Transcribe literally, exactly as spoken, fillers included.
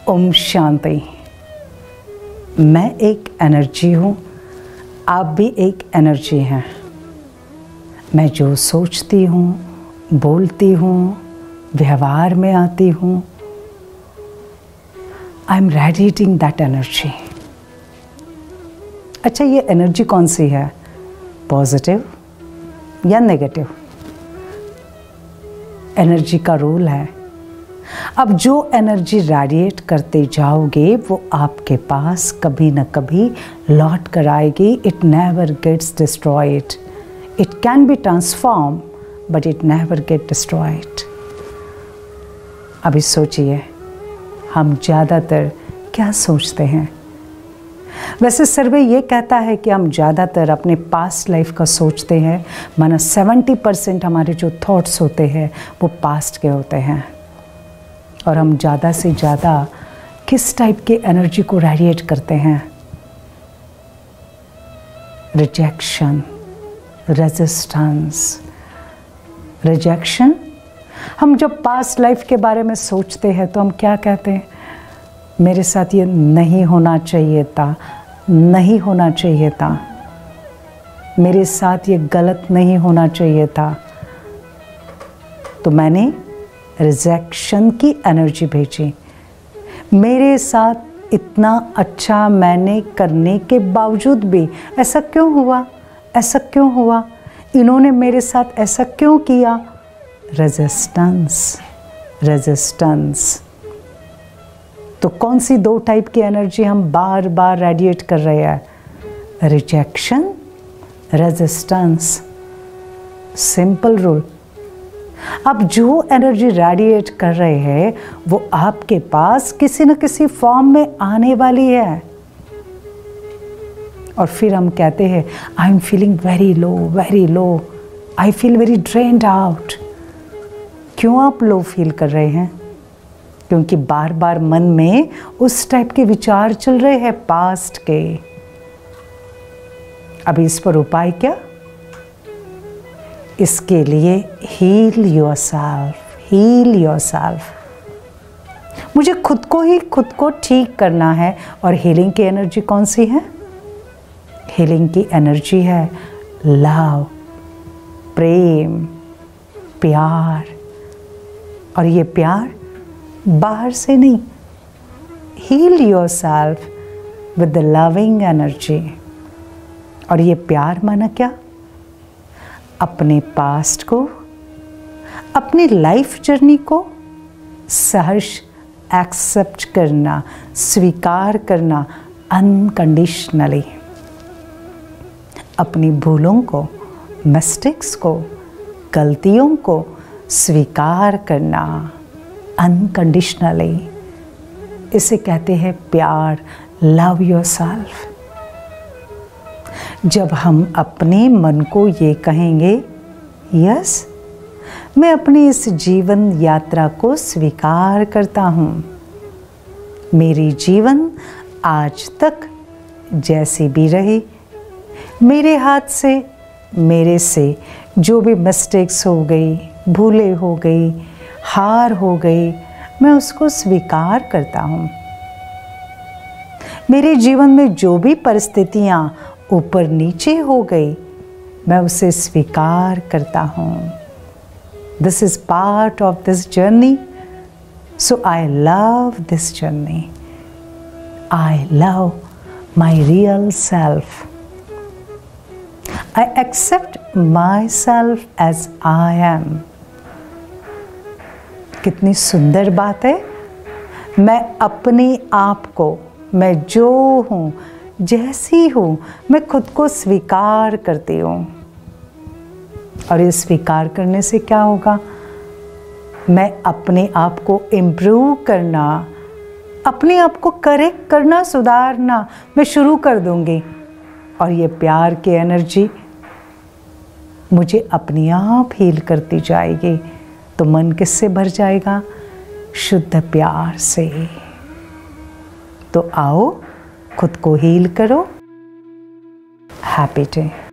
ओम शांति। मैं एक एनर्जी हूँ, आप भी एक एनर्जी हैं। मैं जो सोचती हूँ, बोलती हूँ, व्यवहार में आती हूँ, I am radiating that energy. अच्छा, ये एनर्जी कौन सी है, पॉजिटिव या नेगेटिव? एनर्जी का रूल है, अब जो एनर्जी रेडिएट करते जाओगे वो आपके पास कभी न कभी लौट कर आएगी। It never gets destroyed. It can be transform but it never get destroyed. अभी सोचिए, हम ज़्यादातर क्या सोचते हैं? वैसे सर्वे ये कहता है कि हम ज़्यादातर अपने पास्ट लाइफ का सोचते हैं, माना सेवेंटी परसेंट हमारे जो थॉट्स होते हैं वो पास्ट के होते हैं। और हम ज़्यादा से ज़्यादा किस टाइप के एनर्जी को रेडिएट करते हैं? Rejection, resistance. रिजेक्शन, हम जब पास्ट लाइफ के बारे में सोचते हैं तो हम क्या कहते हैं? मेरे साथ ये नहीं होना चाहिए था, नहीं होना चाहिए था, मेरे साथ ये गलत नहीं होना चाहिए था। तो मैंने रिजेक्शन की एनर्जी भेजी। मेरे साथ इतना अच्छा मैंने करने के बावजूद भी ऐसा क्यों हुआ, ऐसा क्यों हुआ, इन्होंने मेरे साथ ऐसा क्यों किया? Resistance, resistance. तो कौन सी दो टाइप की एनर्जी हम बार बार रेडिएट कर रहे हैं? Rejection, resistance. Simple rule. अब जो एनर्जी रेडिएट कर रहे हैं वो आपके पास किसी न किसी फॉर्म में आने वाली है। और फिर हम कहते हैं I am feeling very low, very low, I feel very drained out. क्यों आप लो फील कर रहे हैं? क्योंकि बार बार मन में उस टाइप के विचार चल रहे हैं पास्ट के। अभी इस पर उपाय क्या? इसके लिए हील योरसेल्फ, हील योरसेल्फ। मुझे खुद को ही खुद को ठीक करना है। और हीलिंग की एनर्जी कौन सी है? हीलिंग की एनर्जी है लव, प्रेम, प्यार। और ये प्यार बाहर से नहीं। Heal yourself with the loving energy. और ये प्यार माना क्या? अपने पास्ट को, अपनी लाइफ जर्नी को सहर्ष एक्सेप्ट करना, स्वीकार करना अनकंडीशनली। अपनी भूलों को, मिस्टेक्स को, गलतियों को स्वीकार करना अनकंडीशनली। इसे कहते हैं प्यार, लव योरसेल्फ। जब हम अपने मन को ये कहेंगे, यस, मैं अपनी इस जीवन यात्रा को स्वीकार करता हूँ। मेरी जीवन आज तक जैसी भी रही, मेरे हाथ से, मेरे से जो भी मिस्टेक्स हो गई, भूले हो गई, हार हो गई, मैं उसको स्वीकार करता हूँ। मेरे जीवन में जो भी परिस्थितियाँ ऊपर नीचे हो गई, मैं उसे स्वीकार करता हूँ। This is part of this journey, so I love this journey. I love my real self. I accept my self as I am. कितनी सुंदर बात है। मैं अपने आप को, मैं जो हूँ, जैसी हूँ, मैं खुद को स्वीकार करती हूँ। और ये स्वीकार करने से क्या होगा? मैं अपने आप को इम्प्रूव करना, अपने आप को करेक्ट करना, सुधारना मैं शुरू कर दूँगी। और ये प्यार की एनर्जी मुझे अपने आप हील करती जाएगी। तो मन किससे भर जाएगा? शुद्ध प्यार से। तो आओ, खुद को हील करो। Happy day.